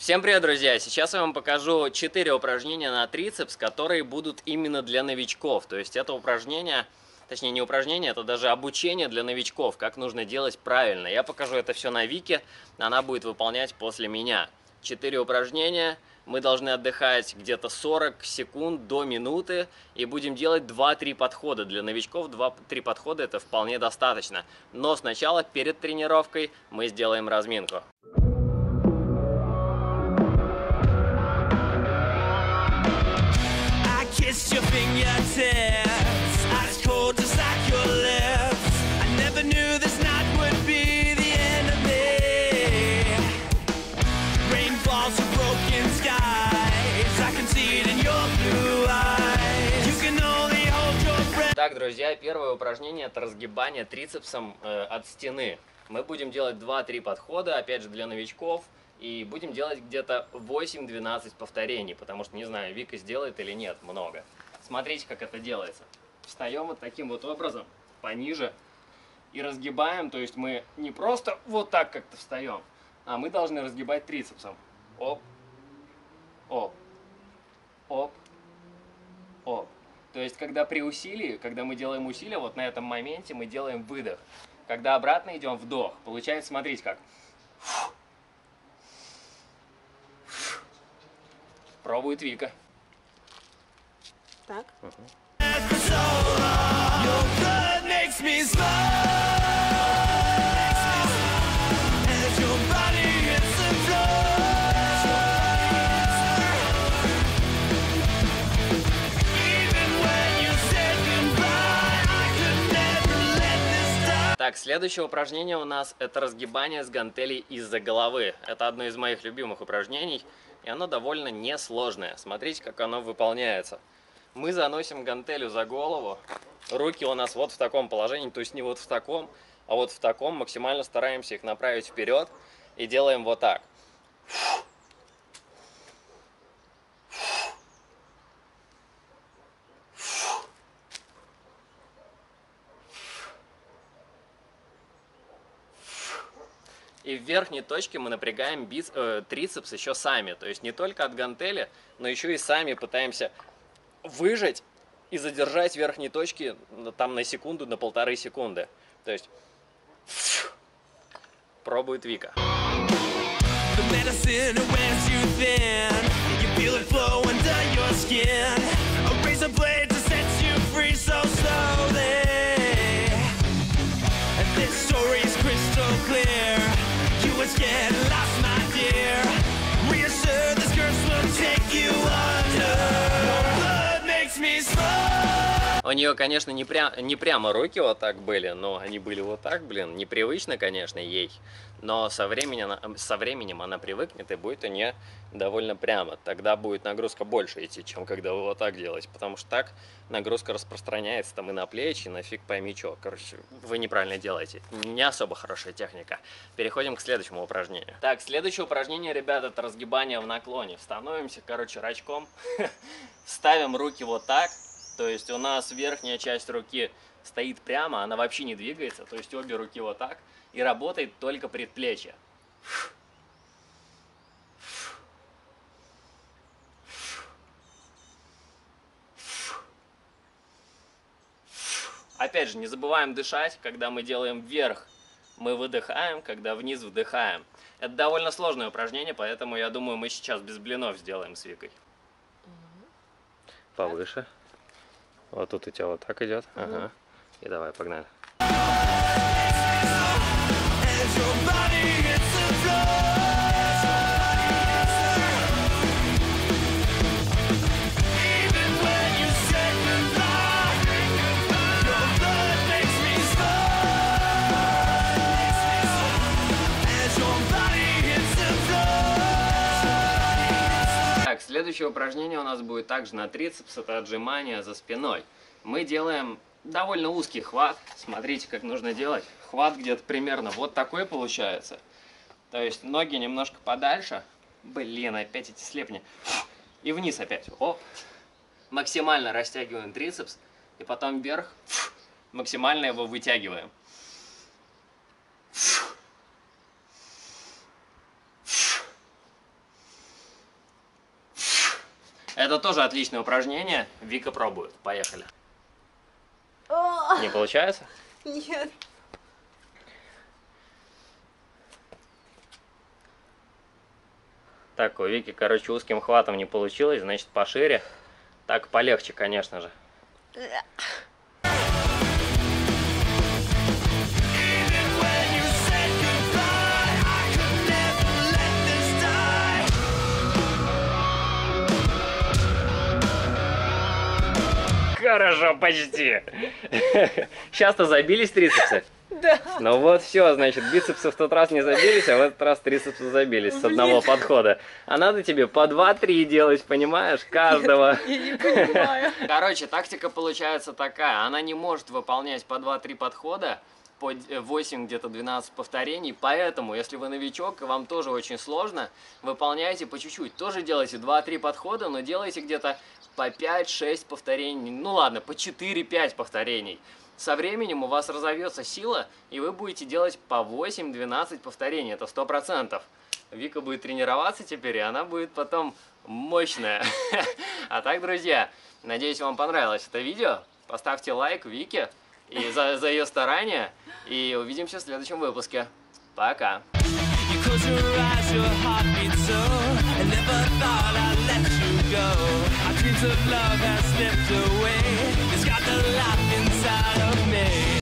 Всем привет, друзья! Сейчас я вам покажу 4 упражнения на трицепс, которые будут именно для новичков. То есть это упражнение, точнее не упражнение, это даже обучение для новичков, как нужно делать правильно. Я покажу это все на Вике, она будет выполнять после меня. 4 упражнения, мы должны отдыхать где-то 40 секунд до минуты и будем делать 2-3 подхода. Для новичков 2-3 подхода это вполне достаточно. Но сначала, перед тренировкой, мы сделаем разминку. Kiss your fingertips, ice cold just like your lips. I never knew this night would be the end of me. Rain falls from broken skies, I can see it in your blue eyes. You can only hold your breath. Так, друзья, первое упражнение — это разгибание трицепсом от стены. Мы будем делать 2-3 подхода, опять же для новичков. И будем делать где-то 8-12 повторений, потому что, не знаю, Вика сделает или нет, много. Смотрите, как это делается. Встаем вот таким вот образом, пониже, и разгибаем. То есть мы не просто вот так как-то встаем, а мы должны разгибать трицепсом. Оп, оп, оп, оп. То есть, когда при усилии, когда мы делаем усилие, вот на этом моменте мы делаем выдох. Когда обратно идем, вдох. Получается, смотрите как. Пробует Вика. Так. Так, следующее упражнение у нас — это разгибание с гантелей из-за головы. Это одно из моих любимых упражнений, и оно довольно несложное. Смотрите, как оно выполняется. Мы заносим гантелю за голову, руки у нас вот в таком положении, то есть не вот в таком, а вот в таком. Максимально стараемся их направить вперед и делаем вот так. И в верхней точке мы напрягаем трицепс еще сами. То есть не только от гантели, но еще и сами пытаемся выжать и задержать верхние точки там на секунду, на 1,5 секунды. То есть пробует Вика. У нее, конечно, не прямо руки вот так были, но они были вот так, блин, непривычно, конечно, ей. Но со временем она привыкнет и будет у нее довольно прямо. Тогда будет нагрузка больше идти, чем когда вы вот так делаете. Потому что так нагрузка распространяется там и на плечи, и на фиг пойми что. Короче, вы неправильно делаете. Не особо хорошая техника. Переходим к следующему упражнению. Так, следующее упражнение, ребята, это разгибание в наклоне. Становимся, короче, рачком. Ставим руки вот так. То есть у нас верхняя часть руки стоит прямо, она вообще не двигается. То есть обе руки вот так. И работает только предплечье. Опять же, не забываем дышать. Когда мы делаем вверх, мы выдыхаем. Когда вниз, вдыхаем. Это довольно сложное упражнение, поэтому я думаю, мы сейчас без блинов сделаем с Викой. Повыше. Вот тут у тебя вот так идет. Ага. И давай, погнали. Следующее упражнение у нас будет также на трицепс, это отжимание за спиной. Мы делаем довольно узкий хват. Смотрите, как нужно делать. Хват где-то примерно вот такой получается. То есть ноги немножко подальше. Блин, опять эти слепни. И вниз опять. Оп. Максимально растягиваем трицепс. И потом вверх. Максимально его вытягиваем. Это тоже отличное упражнение. Вика пробует. Поехали. Не получается? Нет. Так, у Вики, короче, узким хватом не получилось, значит, пошире. Так, полегче, конечно же. Хорошо, почти. Сейчас-то забились трицепсы? Да. Ну вот все, значит, бицепсы в тот раз не забились, а в этот раз трицепсы забились с одного подхода. А надо тебе по 2-3 делать, понимаешь, каждого. Я не понимаю. Короче, тактика получается такая. Она не может выполнять по 2-3 подхода, по 8, где-то 12 повторений. Поэтому, если вы новичок и вам тоже очень сложно, выполняйте по чуть-чуть. Тоже делайте 2-3 подхода, но делайте где-то по 5-6 повторений. Ну ладно, по 4-5 повторений. Со временем у вас разовьется сила, и вы будете делать по 8-12 повторений. Это 100%. Вика будет тренироваться теперь, и она будет потом мощная. А так, друзья, надеюсь, вам понравилось это видео. Поставьте лайк Вике и за ее старания. И увидимся в следующем выпуске. Пока. You close your eyes, your heart beats so. I never thought I'd let you go. Our dreams of love have slipped away. It's got the life inside of me.